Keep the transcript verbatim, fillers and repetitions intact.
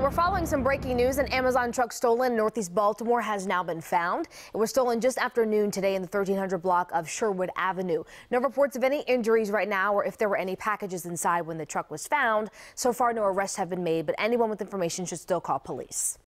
We're following some breaking news. An Amazon truck stolen in Northeast Baltimore has now been found. It was stolen just after noon today in the thirteen hundred block of Sherwood Avenue. No reports of any injuries right now or if there were any packages inside when the truck was found. So far, no arrests have been made, but anyone with information should still call police.